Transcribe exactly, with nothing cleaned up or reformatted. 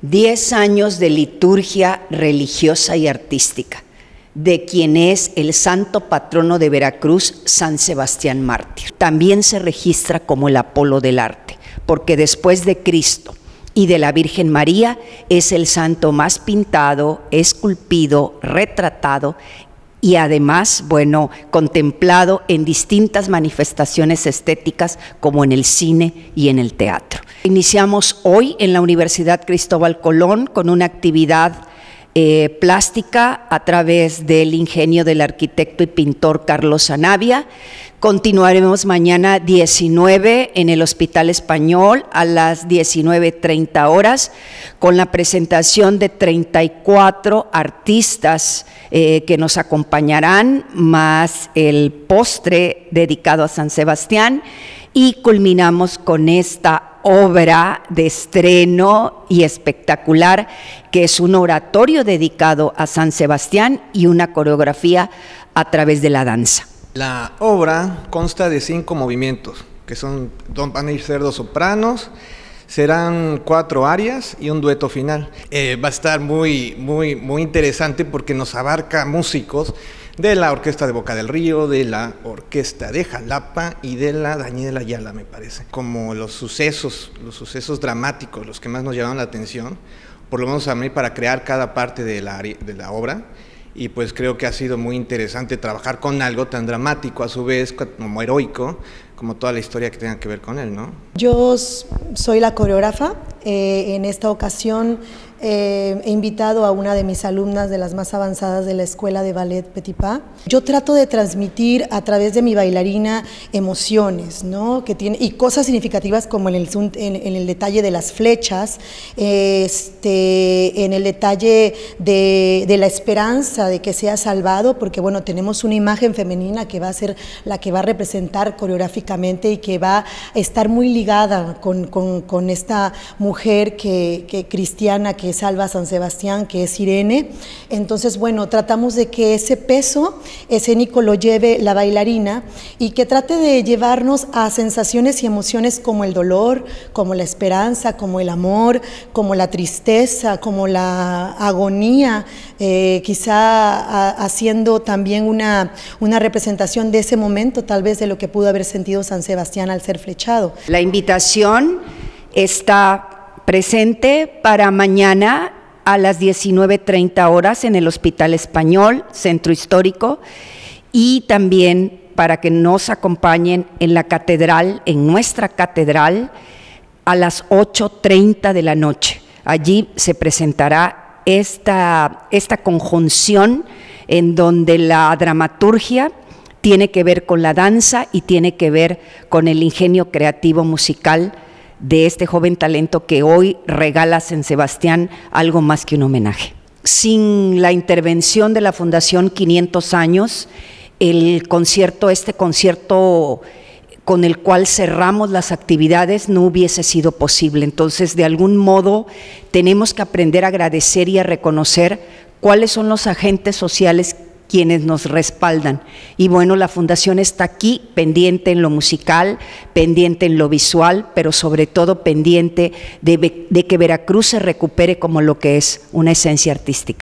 Diez años de liturgia religiosa y artística, de quien es el santo patrono de Veracruz, San Sebastián Mártir. También se registra como el Apolo del arte, porque después de Cristo y de la Virgen María es el santo más pintado, esculpido, retratado y además, bueno, contemplado en distintas manifestaciones estéticas como en el cine y en el teatro. Iniciamos hoy en la Universidad Cristóbal Colón con una actividad eh, plástica a través del ingenio del arquitecto y pintor Carlos Anavia. Continuaremos mañana diecinueve en el Hospital Español a las diecinueve treinta horas con la presentación de treinta y cuatro artistas eh, que nos acompañarán, más el postre dedicado a San Sebastián, y culminamos con esta obra de estreno y espectacular que es un oratorio dedicado a San Sebastián y una coreografía a través de la danza. La obra consta de cinco movimientos, que son, van a ir ser dos sopranos, serán cuatro arias y un dueto final. Eh, va a estar muy, muy, muy interesante porque nos abarca músicos de la Orquesta de Boca del Río, de la Orquesta de Jalapa y de la Daniela Ayala, me parece. Como los sucesos, los sucesos dramáticos, los que más nos llamaron la atención, por lo menos a mí, para crear cada parte de la, de la obra. Y pues creo que ha sido muy interesante trabajar con algo tan dramático, a su vez como heroico, como toda la historia que tenga que ver con él, ¿no? Yo soy la coreógrafa. Eh, en esta ocasión eh, he invitado a una de mis alumnas de las más avanzadas de la Escuela de Ballet Petit Pas. Yo trato de transmitir a través de mi bailarina emociones, ¿no? Que tiene, y cosas significativas como en el, en, en el detalle de las flechas, este, en el detalle de, de la esperanza de que sea salvado, porque bueno, tenemos una imagen femenina que va a ser la que va a representar coreográficamente y que va a estar muy ligada con, con, con esta mujer que, que, cristiana que salva a San Sebastián, que es Irene. Entonces, bueno, tratamos de que ese peso escénico lo lleve la bailarina y que trate de llevarnos a sensaciones y emociones como el dolor, como la esperanza, como el amor, como la tristeza, como la agonía, eh, quizá a, haciendo también una, una representación de ese momento, tal vez de lo que pudo haber sentido San Sebastián al ser flechado. La invitación está presente para mañana a las diecinueve treinta horas en el Hospital Español, Centro Histórico, y también para que nos acompañen en la catedral, en nuestra catedral, a las ocho treinta de la noche. Allí se presentará esta, esta conjunción en donde la dramaturgia tiene que ver con la danza y tiene que ver con el ingenio creativo musical de este joven talento que hoy regala a San Sebastián algo más que un homenaje. Sin la intervención de la Fundación quinientos años, el concierto, este concierto con el cual cerramos las actividades no hubiese sido posible. Entonces, de algún modo, tenemos que aprender a agradecer y a reconocer cuáles son los agentes sociales quienes nos respaldan. Y bueno, la Fundación está aquí, pendiente en lo musical, pendiente en lo visual, pero sobre todo pendiente de, de que Veracruz se recupere como lo que es, una esencia artística.